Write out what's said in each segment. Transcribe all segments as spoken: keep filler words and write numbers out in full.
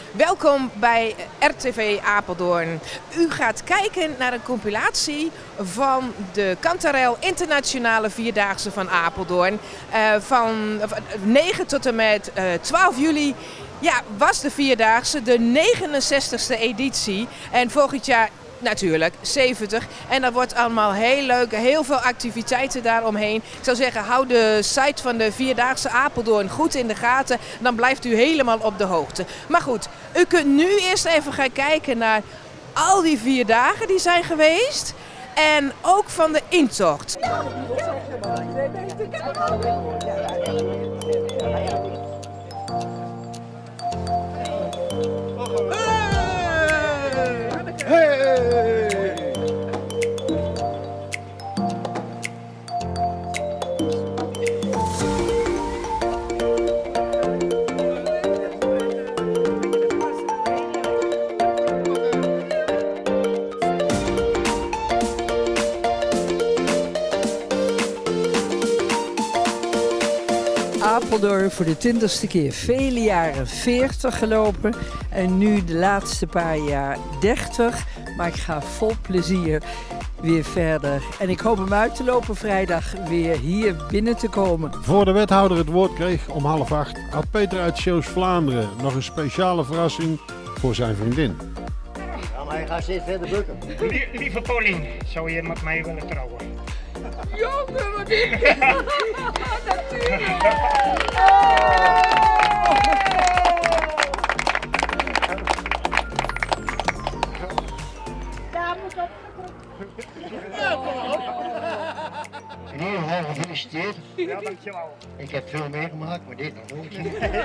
Welkom bij R T V Apeldoorn. U gaat kijken naar een compilatie van de Kantarel Internationale Vierdaagse van Apeldoorn. Uh, van negen tot en met uh, twaalf juli ja, was de Vierdaagse de negenenzestigste editie. En volgend jaar natuurlijk zeventig. En dat wordt allemaal heel leuk. Heel veel activiteiten daaromheen. Ik zou zeggen, hou de site van de Vierdaagse Apeldoorn goed in de gaten. Dan blijft u helemaal op de hoogte. Maar goed, u kunt nu eerst even gaan kijken naar al die vier dagen die zijn geweest. En ook van de intocht. Apeldoorn voor de twintigste keer. Vele jaren veertig gelopen en nu de laatste paar jaar dertig. Maar ik ga vol plezier weer verder. En ik hoop hem uit te lopen vrijdag weer hier binnen te komen. Voor de wethouder het woord kreeg om half acht had Peter uit Shows Vlaanderen nog een speciale verrassing voor zijn vriendin. Ja, maar hij gaat steeds verder bukken. Lieve Paulien, zou je met mij willen trouwen? Jongen, wat is dit? Natuurlijk! In ieder geval gefeliciteerd. Ja, dankjewel. Ik heb veel meegemaakt, maar dit nog nooit.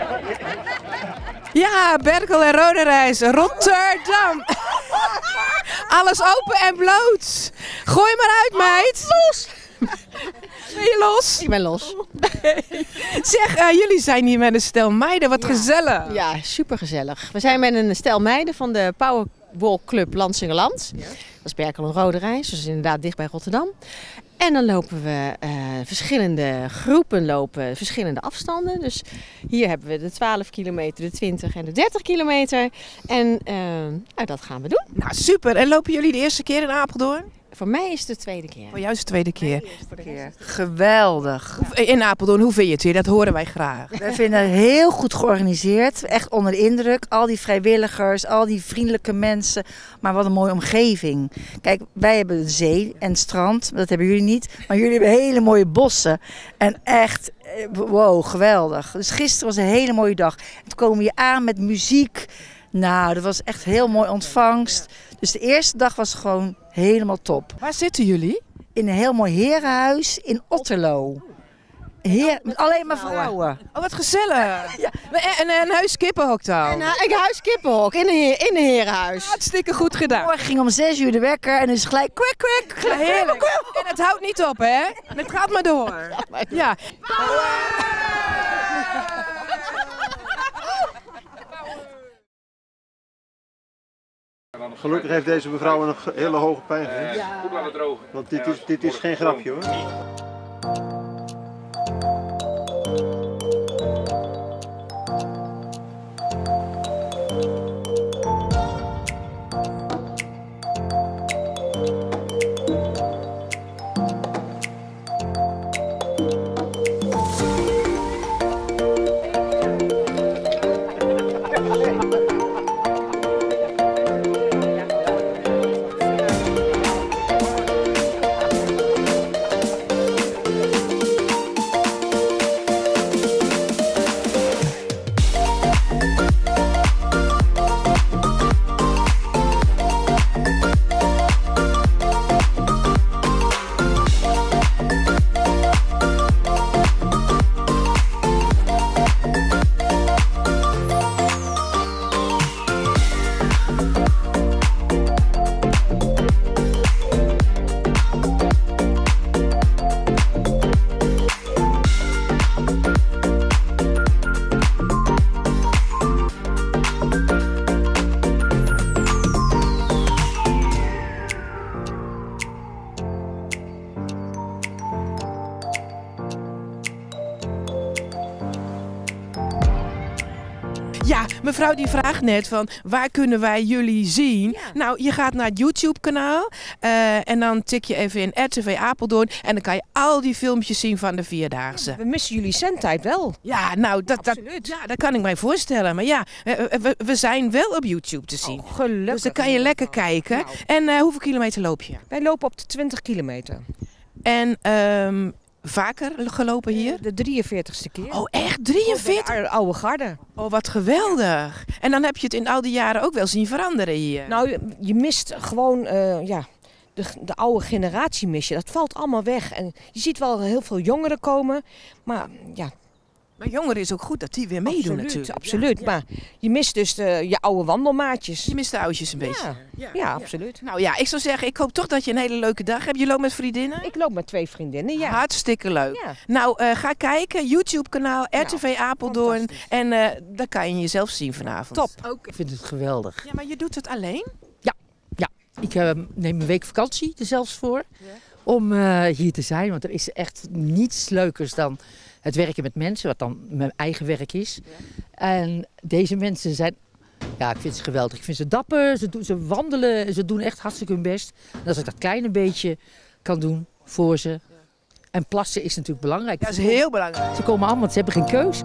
Ja, Berkel en Roderijs, Rotterdam. Alles open en bloot. Gooi maar uit, meid. Los! Ben je los? Ik ben los. Zeg, uh, jullie zijn hier met een stel meiden. Wat Ja. gezellig. Ja, super gezellig. We zijn met een stel meiden van de Powerwalk Club Lansingerland. Ja. Dat is Berkel en Roderijs, dus inderdaad dicht bij Rotterdam. En dan lopen we uh, verschillende groepen, lopen verschillende afstanden. Dus hier hebben we de twaalf kilometer, de twintig en de dertig kilometer. En uh, nou, dat gaan we doen. Nou, super. En lopen jullie de eerste keer in Apeldoorn? Voor mij is het de tweede keer. Voor jou is het de tweede keer. Voor de rest. Geweldig. In Apeldoorn, hoe vind je het hier? Dat horen wij graag. We vinden het heel goed georganiseerd. Echt onder de indruk. Al die vrijwilligers, al die vriendelijke mensen. Maar wat een mooie omgeving. Kijk, wij hebben de zee en het strand. Dat hebben jullie niet. Maar jullie hebben hele mooie bossen. En echt, wow, geweldig. Dus gisteren was een hele mooie dag. En toen komen we hier aan met muziek. Nou, dat was echt heel mooi ontvangst. Dus de eerste dag was gewoon helemaal top. Waar zitten jullie? In een heel mooi herenhuis in Otterlo. Heer, met alleen maar vrouwen. Oh, wat gezellig. Ja. En, en een huis kippenhoktaal. En, uh, ik huis kippenhok in een, heer, in een herenhuis. Hartstikke goed gedaan. Morgen ging om zes uur de wekker en is gelijk kwek kwek. Ja, heerlijk. En het houdt niet op, hè? Het gaat maar door. Ja. Gelukkig heeft deze mevrouw een hele hoge pijn. Ja. Goed laten drogen. Want dit is, dit is geen grapje hoor. mevrouw die vraagt net van waar kunnen wij jullie zien? Ja. Nou, je gaat naar het YouTube kanaal uh, en dan tik je even in R T V Apeldoorn en dan kan je al die filmpjes zien van de Vierdaagse. We missen jullie zendtijd wel. Ja, nou, dat, dat, Absoluut. ja, dat kan ik mij voorstellen. Maar ja, we, we, we zijn wel op YouTube te zien. Oh, gelukkig. Dus dan kan je lekker kijken. Nou. En uh, hoeveel kilometer loop je? Wij lopen op de twintig kilometer. En um, vaker gelopen hier? De drieënveertigste keer. Oh, echt? drieënveertig? De oude garde. Oh, wat geweldig. En dan heb je het in al die jaren ook wel zien veranderen hier. Nou, je, je mist gewoon, uh, ja, de, de oude generatie mis je. Dat valt allemaal weg. En je ziet wel heel veel jongeren komen, maar ja... Maar jongeren is ook goed dat die weer meedoen absoluut, natuurlijk. Absoluut, ja, maar je mist dus de, je oude wandelmaatjes. Je mist de oudjes een ja. beetje. Ja, ja, absoluut. Nou ja, ik zou zeggen, ik hoop toch dat je een hele leuke dag hebt. Je loopt met vriendinnen? Ik loop met twee vriendinnen, ja. Hartstikke leuk. Ja. Nou, uh, ga kijken, YouTube kanaal, R T V Nou, Apeldoorn. En uh, daar kan je jezelf zien vanavond. Top. Ook. Ik vind het geweldig. Ja, maar je doet het alleen? Ja, ja. Ik uh, neem een week vakantie er zelfs voor. Ja. Om uh, hier te zijn. Want er is echt niets leukers dan het werken met mensen. Wat dan mijn eigen werk is. Ja. En deze mensen zijn... Ja, ik vind ze geweldig. Ik vind ze dapper. Ze, doen, ze wandelen. Ze doen echt hartstikke hun best. En als ik dat kleine beetje kan doen voor ze. En plassen is natuurlijk belangrijk. Dat is heel belangrijk. Ze komen allemaal, ze hebben geen keus.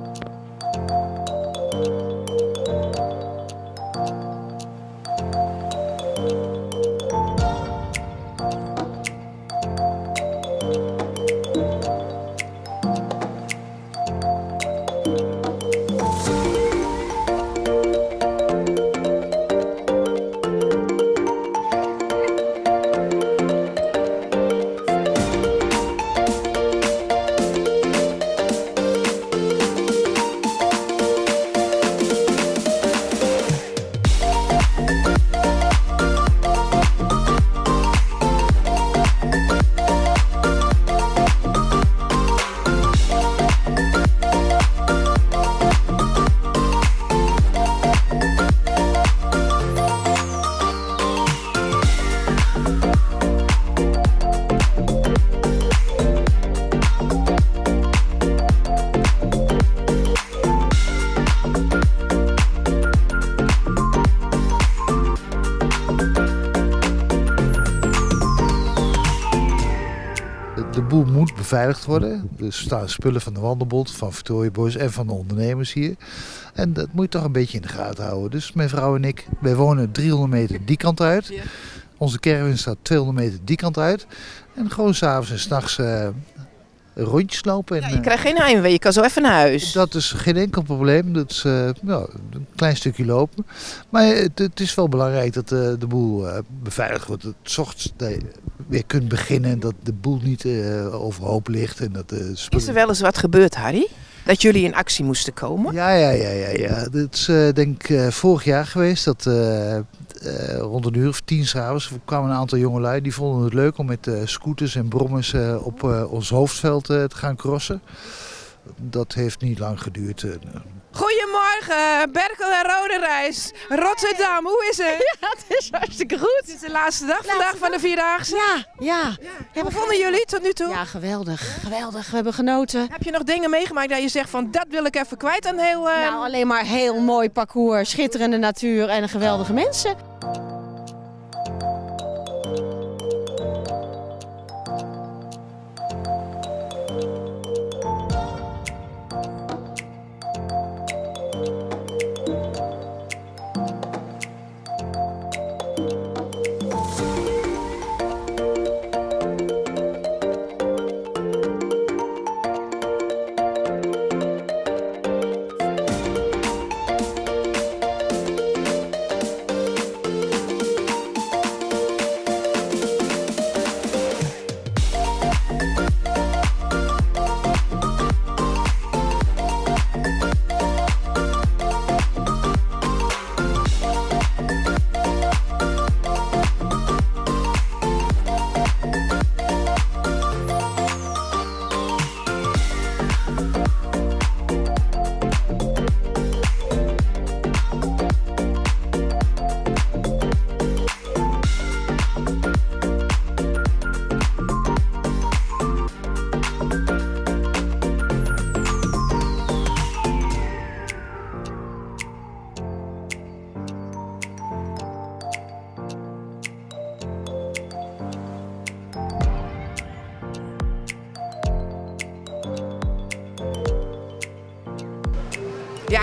De boel moet beveiligd worden. Dus er staan spullen van de Wandelbond, van Victoria Boys en van de ondernemers hier. En dat moet je toch een beetje in de gaten houden. Dus mijn vrouw en ik, wij wonen driehonderd meter die kant uit. Ja. Onze caravan staat tweehonderd meter die kant uit. En gewoon s'avonds en s'nachts uh, rondjes lopen. En, ja, je krijgt geen heimwee, je kan zo even naar huis. Dat is geen enkel probleem. Dat is uh, nou, een klein stukje lopen. Maar het, het is wel belangrijk dat uh, de boel uh, beveiligd wordt. Dat 's ochtends dat je weer kunt beginnen. Dat de boel niet uh, overhoop ligt. En dat, uh, spullen... Is er wel eens wat gebeurd, Harry? Dat jullie in actie moesten komen? Ja, ja, ja. ja, ja. Dat is uh, denk ik uh, vorig jaar geweest. Dat uh, uh, rond een uur of tien 's avonds kwamen een aantal jongelui. Die vonden het leuk om met uh, scooters en brommers uh, op uh, ons hoofdveld uh, te gaan crossen. Dat heeft niet lang geduurd. Uh, Goedemorgen, Berkel en Roderijs, Rotterdam, hoe is het? Ja, het is hartstikke goed. Het is de laatste dag laatste vandaag dag. van de Vierdaagse. Ja, ja. ja. Hoe vonden jullie tot nu toe? Ja, geweldig, geweldig. We hebben genoten. Heb je nog dingen meegemaakt dat je zegt van dat wil ik even kwijt aan heel... Uh... Nou, alleen maar heel mooi parcours, schitterende natuur en geweldige mensen.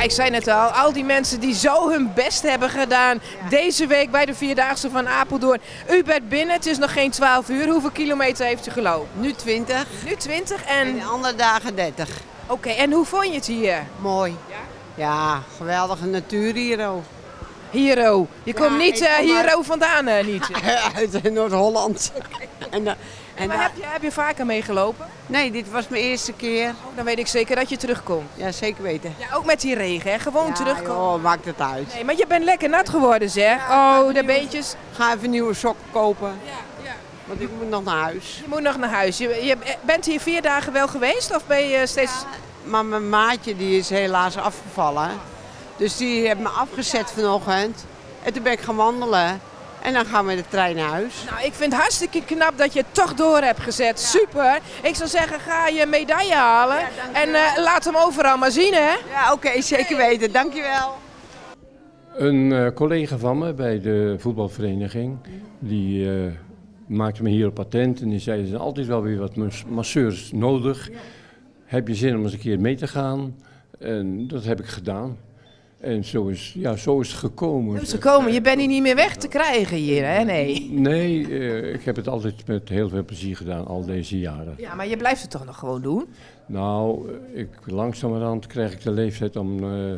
ik zei net al, al die mensen die zo hun best hebben gedaan deze week bij de Vierdaagse van Apeldoorn. U bent binnen, het is nog geen twaalf uur. Hoeveel kilometer heeft u gelopen? Nu twintig. Nu twintig en... En de andere dagen dertig. Oké, okay, en hoe vond je het hier? Mooi. Ja, ja geweldige natuur hier ook. Hero. Je ja, komt niet uh, maar... Hero vandaan, uh, niet? Uit Noord-Holland. en, uh, en maar uh, heb, je, heb je vaker meegelopen? Nee, dit was mijn eerste keer. Oh, dan weet ik zeker dat je terugkomt. Ja, zeker weten. Ja, ook met die regen, hè? Gewoon ja, terugkomen. Oh, maakt het uit. Nee, maar je bent lekker nat geworden, zeg. Ja, oh, de nieuwe... beentjes. Ga even nieuwe sokken kopen. Ja, ja. Want ik moet nog naar huis. Je moet nog naar huis. Je, je bent hier vier dagen wel geweest of ben je steeds... Ja, maar mijn maatje die is helaas afgevallen. Dus die heeft me afgezet vanochtend. En toen ben ik gaan wandelen. En dan gaan we met de trein naar huis. Nou, ik vind het hartstikke knap dat je het toch door hebt gezet. Ja. Super. Ik zou zeggen, ga je medaille halen. Ja, en uh, laat hem overal maar zien, hè? Ja, oké. Okay, zeker weten. Dankjewel. Een uh, collega van me bij de voetbalvereniging, die uh, maakte me hier op patent. En die zei, er zijn altijd wel weer wat masseurs nodig. Ja. Heb je zin om eens een keer mee te gaan? En dat heb ik gedaan. En zo is, ja, zo is het gekomen. Zo is het gekomen. Je bent hier niet meer weg te krijgen hier, hè? Nee. Nee, uh, ik heb het altijd met heel veel plezier gedaan, al deze jaren. Ja, maar je blijft het toch nog gewoon doen? Nou, ik, langzamerhand krijg ik de leeftijd om, uh,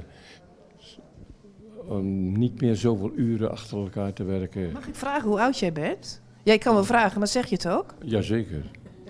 om niet meer zoveel uren achter elkaar te werken. Mag ik vragen hoe oud jij bent? Jij kan wel vragen, maar zeg je het ook? Jazeker.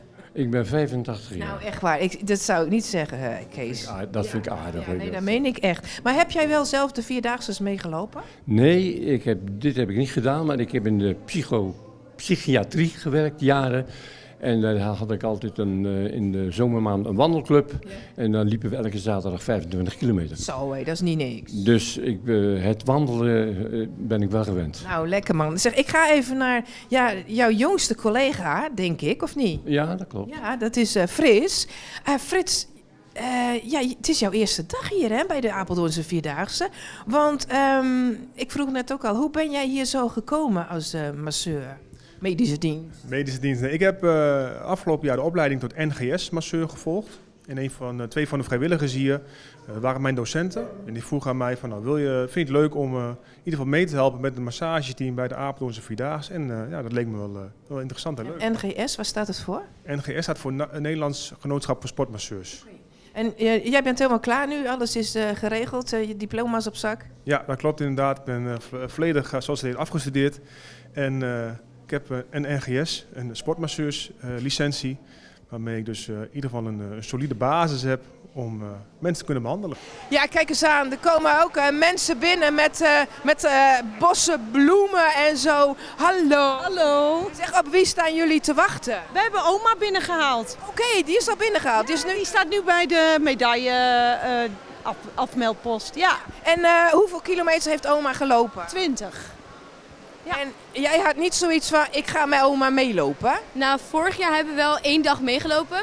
Ik ben vijfentachtig jaar. Nou, echt waar. Ik, dat zou ik niet zeggen, Kees. Ja, dat ja. vind ik aardig. Ja, nee, dat meen ik echt. Maar heb jij wel zelf de Vierdaagse meegelopen? Nee, ik heb, dit heb ik niet gedaan, maar ik heb in de psycho, psychiatrie gewerkt, jaren. En daar had ik altijd een, uh, in de zomermaand een wandelclub. Ja. En dan liepen we elke zaterdag vijfentwintig kilometer. Zo hé, dat is niet niks. Dus ik, uh, het wandelen uh, ben ik wel gewend. Nou, lekker man. Zeg, ik ga even naar ja, jouw jongste collega, denk ik, of niet? Ja, dat klopt. Ja, dat is uh, Frits. Uh, Frits, uh, ja, het is jouw eerste dag hier hè, bij de Apeldoornse Vierdaagse. Want um, ik vroeg net ook al, hoe ben jij hier zo gekomen als uh, masseur? Medische dienst. Medische dienst. Ik heb uh, afgelopen jaar de opleiding tot N G S-masseur gevolgd. En een van, uh, twee van de vrijwilligers hier uh, waren mijn docenten. En die vroegen aan mij van, nou, wil je, vind je het leuk om uh, in ieder geval mee te helpen met het massageteam bij de Apeldoornse Vierdaagse? En uh, ja, dat leek me wel, uh, wel interessant en leuk. N G S, waar staat het voor? N G S staat voor Na- Nederlands Genootschap voor Sportmasseurs. Okay. En uh, jij bent helemaal klaar nu? Alles is uh, geregeld? Uh, je diploma's op zak? Ja, dat klopt inderdaad. Ik ben uh, volledig, uh, zoals het heet, afgestudeerd. En... Uh, Ik heb een N G S, een sportmasseurslicentie, uh, waarmee ik dus uh, in ieder geval een, een solide basis heb om uh, mensen te kunnen behandelen. Ja, kijk eens aan. Er komen ook uh, mensen binnen met, uh, met uh, bossen bloemen en zo. Hallo. Hallo. Zeg, op wie staan jullie te wachten? We hebben oma binnengehaald. Oké, okay, die is al binnengehaald. Ja, die, is nu... die staat nu bij de medaille uh, af, afmeldpost. Ja. En uh, hoeveel kilometer heeft oma gelopen? twintig. Ja. En jij had niet zoiets van, ik ga met oma meelopen? Nou, vorig jaar hebben we wel één dag meegelopen.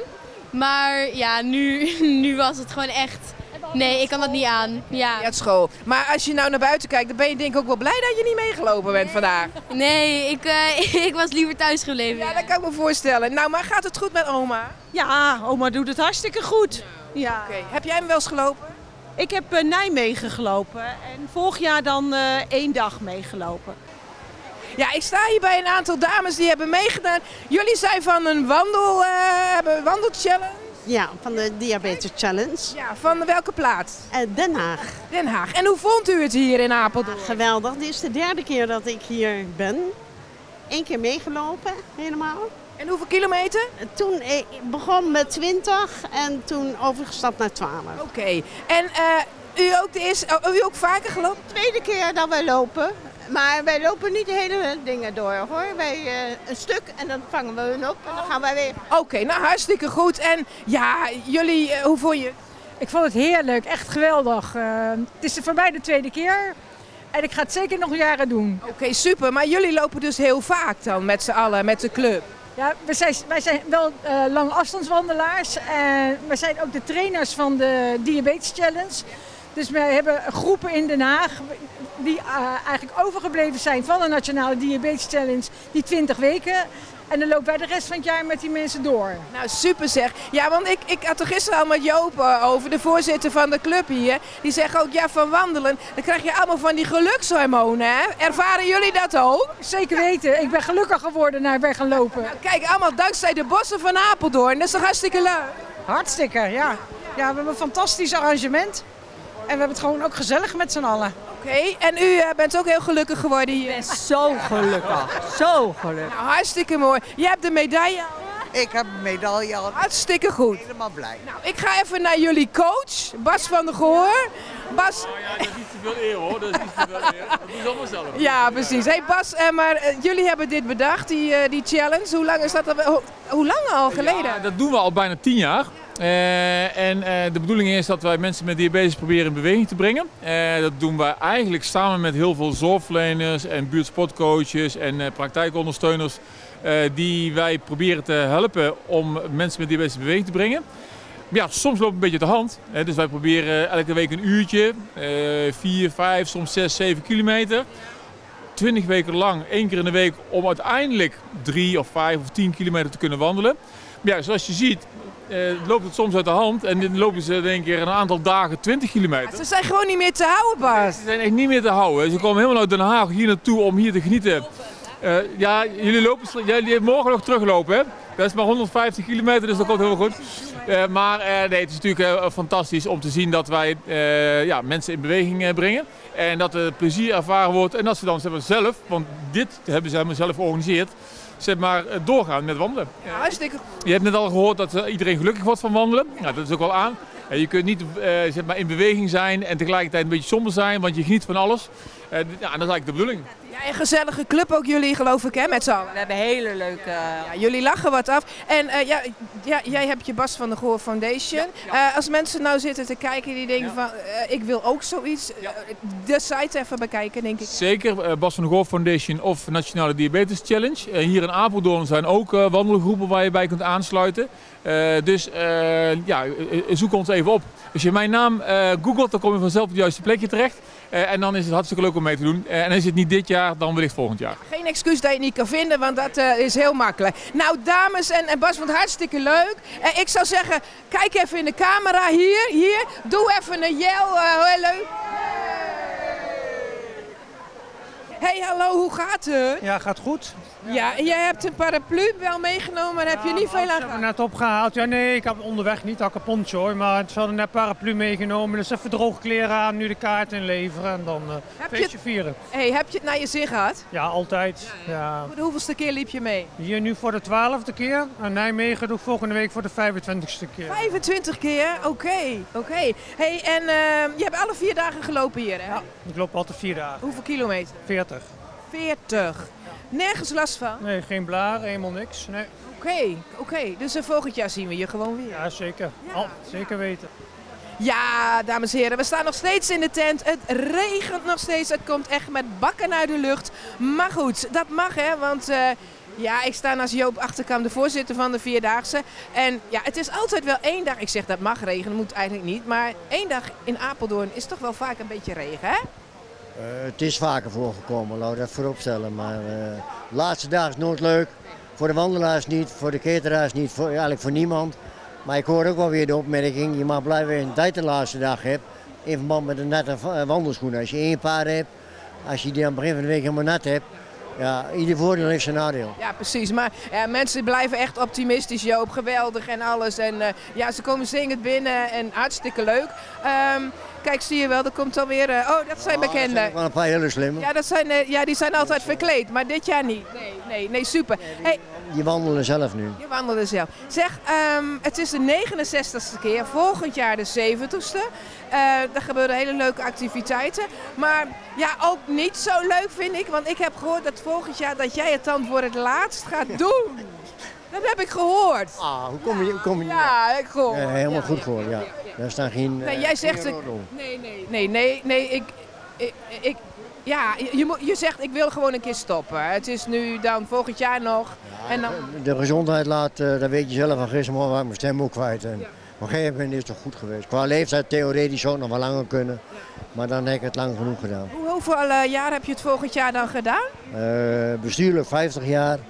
Maar ja, nu, nu was het gewoon echt... Nee, ik kan dat niet aan. Ja. Je had school. Maar als je nou naar buiten kijkt, dan ben je denk ik ook wel blij dat je niet meegelopen bent vandaag. Nee, ik, uh, ik was liever thuis gebleven. Ja, dat kan ik me voorstellen. Nou, maar gaat het goed met oma? Ja, oma doet het hartstikke goed. Ja. Oké. Heb jij hem wel eens gelopen? Ik heb uh, Nijmegen gelopen en vorig jaar dan uh, één dag meegelopen. Ja, ik sta hier bij een aantal dames die hebben meegedaan. Jullie zijn van een wandel, uh, wandelchallenge? Ja, van de Diabetes Challenge. Ja, van welke plaats? Uh, Den Haag. Den Haag. En hoe vond u het hier in Apeldoorn? Ja, geweldig. Dit is de derde keer dat ik hier ben. Eén keer meegelopen, helemaal. En hoeveel kilometer? Toen ik begon met twintig en toen overgestapt naar twaalf. Oké. Okay. En uh, u, ook de eerste, oh, u ook vaker gelopen? Tweede keer dat wij lopen. Maar wij lopen niet de hele dingen door hoor. Wij uh, een stuk en dan vangen we hun op en dan gaan wij weer. Oké, okay, nou hartstikke goed. En ja, jullie, uh, hoe vond je het? Ik vond het heerlijk, echt geweldig. Uh, het is voor mij de tweede keer en ik ga het zeker nog jaren doen. Oké, okay, super. Maar jullie lopen dus heel vaak dan met z'n allen, met de club? Ja, wij zijn, wij zijn wel uh, lange afstandswandelaars en wij zijn ook de trainers van de Diabetes Challenge. Dus we hebben groepen in Den Haag die uh, eigenlijk overgebleven zijn van de Nationale Diabetes Challenge, die twintig weken En dan lopen wij de rest van het jaar met die mensen door. Nou, super zeg. Ja, want ik, ik had er gisteren al met Joop uh, over, de voorzitter van de club hier. Die zegt ook, ja, van wandelen, dan krijg je allemaal van die gelukshormonen, hè? Ervaren jullie dat ook? Zeker weten. Ik ben gelukkig geworden na wij gaan lopen. Nou, kijk, allemaal dankzij de bossen van Apeldoorn. Dat is toch hartstikke leuk? Hartstikke, ja. Ja, we hebben een fantastisch arrangement. En we hebben het gewoon ook gezellig met z'n allen. Oké, okay, en u uh, bent ook heel gelukkig geworden hier? Ik ben zo gelukkig, zo gelukkig. Nou, hartstikke mooi. Je hebt de medaille al? Ik heb een medaille al. Hartstikke goed. Helemaal blij. Nou, ik ga even naar jullie coach, Bas van der Goor. Bas... Oh ja, dat is niet te veel eer hoor, dat is niet te veel eer. Dat doen ze allemaal zelf. Ja, precies. Hey Bas, uh, maar uh, jullie hebben dit bedacht, die, uh, die challenge. Hoe lang is dat al? Ho hoe lang al geleden? Ja, dat doen we al bijna tien jaar. Uh, en uh, de bedoeling is dat wij mensen met diabetes proberen in beweging te brengen. Uh, dat doen wij eigenlijk samen met heel veel zorgverleners en buurtsportcoaches en uh, praktijkondersteuners. Uh, die wij proberen te helpen om mensen met diabetes in beweging te brengen. Ja, soms loopt het een beetje de hand. Hè, dus wij proberen elke week een uurtje, uh, vier, vijf, soms zes, zeven kilometer. Twintig weken lang, één keer in de week, om uiteindelijk drie of vijf of tien kilometer te kunnen wandelen. Ja, zoals je ziet, uh, loopt het soms uit de hand en dan lopen ze in één keer een aantal dagen twintig kilometer. Ja, ze zijn gewoon niet meer te houden, Bas. Ze zijn echt niet meer te houden. Ze komen helemaal uit Den Haag hier naartoe om hier te genieten. Uh, ja, jullie, lopen, jullie morgen nog teruglopen, hè? Dat is maar honderdvijftig kilometer, dus dat komt heel goed. Uh, maar uh, nee, het is natuurlijk uh, fantastisch om te zien dat wij uh, ja, mensen in beweging uh, brengen. En dat er plezier ervaren wordt en dat ze dan zeg maar, zelf, want dit hebben ze helemaal zelf georganiseerd, zeg maar, uh, doorgaan met wandelen. Ja, hartstikke. Je hebt net al gehoord dat uh, iedereen gelukkig wordt van wandelen. Nou, dat is ook wel aan. Uh, je kunt niet uh, zeg maar, in beweging zijn en tegelijkertijd een beetje somber zijn, want je geniet van alles. Uh, ja, dat is eigenlijk de bedoeling. Ja, een gezellige club ook jullie, geloof ik, hè, met z'n allen. We hebben hele leuke... Ja, jullie lachen wat af. En uh, ja, ja, jij hebt je Bas van der Goor Foundation. Ja, ja. Uh, als mensen nou zitten te kijken die denken ja. van, uh, ik wil ook zoiets, ja. uh, de site even bekijken, denk ik. Zeker, uh, Bas van der Goor Foundation of Nationale Diabetes Challenge. Uh, hier in Apeldoorn zijn ook uh, wandelgroepen waar je bij kunt aansluiten. Uh, dus uh, ja, zoek ons even op. Als je mijn naam uh, googelt, dan kom je vanzelf op het juiste plekje terecht. Uh, en dan is het hartstikke leuk om mee te doen. Uh, en is het niet dit jaar, dan wellicht volgend jaar. Geen excuus dat je het niet kan vinden, want dat uh, is heel makkelijk. Nou, dames en, en Bas, vond het hartstikke leuk. Uh, ik zou zeggen, kijk even in de camera hier. Hier, doe even een yell. Uh, heel leuk. Hey, hallo, hoe gaat het? Ja, gaat goed. Ja, jij hebt een paraplu wel meegenomen, maar heb je niet veel aan gehad? Ik heb net opgehaald. Ja, nee, ik heb onderweg niet, had ik een poncho hoor, maar ze hadden net paraplu meegenomen. Dus even droge kleren aan, nu de kaart inleveren en dan uh, feestje vieren. Hey, heb je het naar je zin gehad? Ja, altijd. Ja, ja. Ja. Voor de hoeveelste keer liep je mee? Hier nu voor de twaalfde keer. En Nijmegen doe ik volgende week voor de vijfentwintigste keer. vijfentwintig keer? Oké, okay, oké. Okay. Hey, en uh, je hebt alle vier dagen gelopen hier, hè? Ja, ik loop altijd vier dagen. Hoeveel kilometer? veertig. veertig. Nergens last van? Nee, geen blaar, helemaal niks. Nee. Oké, okay, oké. Okay. Dus uh, volgend jaar zien we je gewoon weer. Ja, zeker. Ja. Al, zeker weten. Ja, dames en heren, we staan nog steeds in de tent. Het regent nog steeds. Het komt echt met bakken uit de lucht. Maar goed, dat mag hè, want uh, ja, ik sta naast Joop Achterkamp, de voorzitter van de Vierdaagse. En ja, het is altijd wel één dag. Ik zeg dat mag regenen, moet eigenlijk niet. Maar één dag in Apeldoorn is toch wel vaak een beetje regen, hè? Uh, het is vaker voorgekomen, laten we dat voorop stellen. Maar uh, de laatste dag is nooit leuk. Voor de wandelaars niet, voor de cateraars niet, voor, eigenlijk voor niemand. Maar ik hoor ook wel weer de opmerking, je mag blij zijn dat je de laatste dag hebt. In verband met een nette wandelschoenen. Als je één paar hebt, als je die aan het begin van de week helemaal nat hebt. Ja, ieder voordeel heeft zijn nadeel. Ja, precies. Maar ja, mensen blijven echt optimistisch, Joop. Geweldig en alles. En uh, ja, ze komen zingend binnen en hartstikke leuk. Um, kijk, zie je wel, er komt alweer... Uh, oh, dat zijn ja, bekenden. Dat zijn wel een paar hele slimme. Ja, dat zijn, uh, ja, die zijn altijd verkleed, maar dit jaar niet. Nee, nee, nee, super. Hey, die wandelen zelf nu. Die wandelen zelf. Zeg, um, het is de negenenzestigste keer, volgend jaar de zeventigste. Uh, er gebeuren hele leuke activiteiten. Maar ja, ook niet zo leuk vind ik, want ik heb gehoord dat volgend jaar dat jij het dan voor het laatst gaat doen. Dat heb ik gehoord. Ah, hoe kom je? Hoe kom je ja, ik gehoord. Ja, helemaal ja, goed ja, gehoord, ja. ja, ja. Daar staan geen... Nee, jij zegt... geen nee, nee, nee, nee, nee, ik... ik, ik ja, je, je zegt ik wil gewoon een keer stoppen. Het is nu dan volgend jaar nog. Ja, en dan... De gezondheid laat, uh, dat weet je zelf van gistermorgen, waar ik mijn stem ook kwijt. En ja. Op een gegeven moment is het toch goed geweest. Qua leeftijd theoretisch zou het nog wel langer kunnen. Ja. Maar dan heb ik het lang genoeg gedaan. Hoe, hoeveel uh, jaar heb je het volgend jaar dan gedaan? Uh, bestuurlijk vijftig jaar.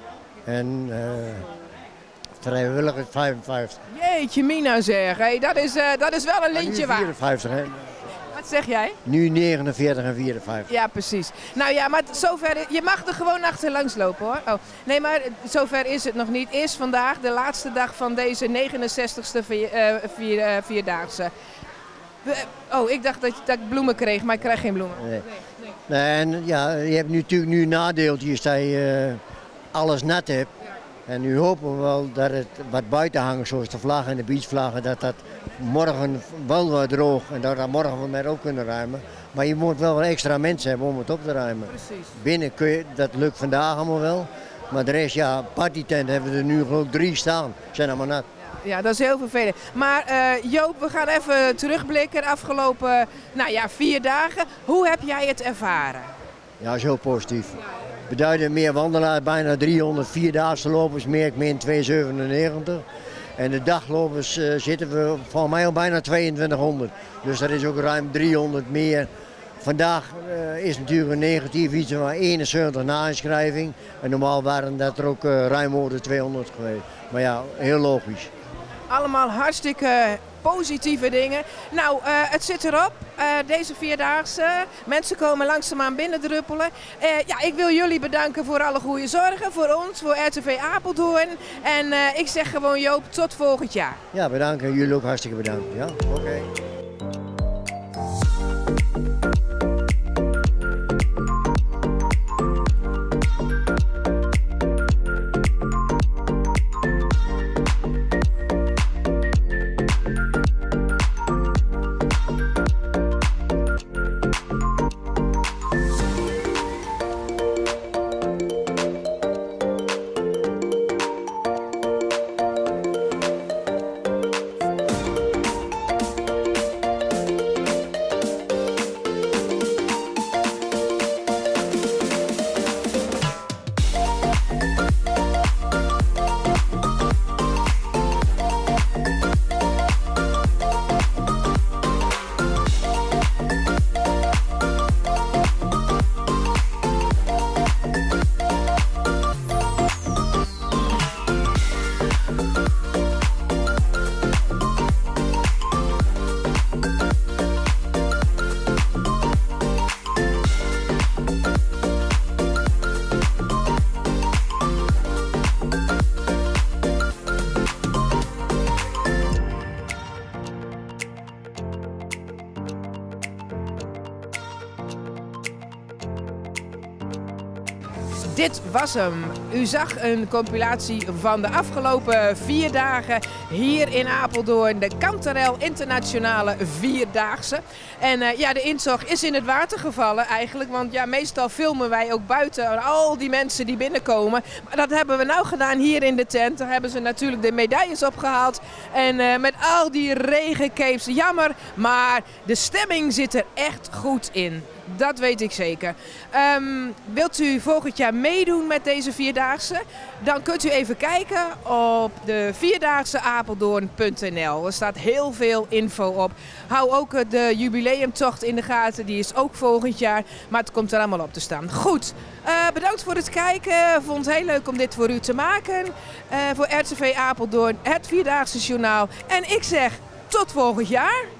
En uh, vrijwilligers vijfenvijftig. Jeetje mina zeg, hey, dat, is, uh, dat is wel een lintje waard. vierenvijftig, hè? Wat zeg jij? Nu negenenveertig en vierenvijftig. Ja, precies. Nou ja, maar zover, je mag er gewoon achterlangs lopen hoor. Oh, nee, maar zover is het nog niet. Is vandaag de laatste dag van deze negenenzestigste vier, uh, vier, uh, vierdaagse. Oh, ik dacht dat, dat ik bloemen kreeg, maar ik krijg geen bloemen. Nee. Nee, nee. En ja, je hebt nu natuurlijk nu een nadeeltje dat je uh, alles nat hebt. En nu hopen we wel dat het wat buiten hangt, zoals de vlaggen en de beachvlaggen, dat dat morgen wel wat droog en dat we dat morgen we met op kunnen ruimen. Maar je moet wel extra mensen hebben om het op te ruimen. Precies. Binnen kun je, dat lukt vandaag allemaal wel. Maar de rest, ja, partytent hebben we er nu geloof ik drie staan. Zijn allemaal nat. Ja, dat is heel vervelend. Maar uh, Joop, we gaan even terugblikken. De afgelopen nou ja, vier dagen. Hoe heb jij het ervaren? Ja, zo positief. Beduidend meer wandelaars, bijna driehonderd vierdaagse lopers, meer ik min tweehonderdzevenennegentig. En de daglopers uh, zitten we volgens mij al bijna tweeëntwintighonderd. Dus dat is ook ruim driehonderd meer. Vandaag uh, is natuurlijk een negatief iets van eenenzeventig na-inschrijving. En normaal waren dat er ook uh, ruim over de tweehonderd geweest. Maar ja, heel logisch. Allemaal hartstikke positieve dingen. Nou, uh, het zit erop, uh, deze vierdaagse. Mensen komen langzaamaan binnendruppelen. Uh, ja, ik wil jullie bedanken voor alle goede zorgen, voor ons, voor R T V Apeldoorn. En uh, ik zeg gewoon Joop, tot volgend jaar. Ja, bedankt en jullie ook hartstikke bedankt. Ja, oké. Okay. Dit was hem. U zag een compilatie van de afgelopen vier dagen hier in Apeldoorn. De Kantarel Internationale Vierdaagse. En uh, ja, de intocht is in het water gevallen eigenlijk. Want ja, meestal filmen wij ook buiten al die mensen die binnenkomen. Maar dat hebben we nou gedaan hier in de tent. Daar hebben ze natuurlijk de medailles opgehaald. En uh, met al die regencapes. Jammer, maar de stemming zit er echt goed in. Dat weet ik zeker. Um, wilt u volgend jaar meedoen met deze Vierdaagse? Dan kunt u even kijken op de vierdaagse apeldoorn punt n l. Er staat heel veel info op. Hou ook de jubileumtocht in de gaten. Die is ook volgend jaar. Maar het komt er allemaal op te staan. Goed. Uh, bedankt voor het kijken. Vond het heel leuk om dit voor u te maken. Uh, voor R T V Apeldoorn, het Vierdaagse Journaal. En ik zeg tot volgend jaar.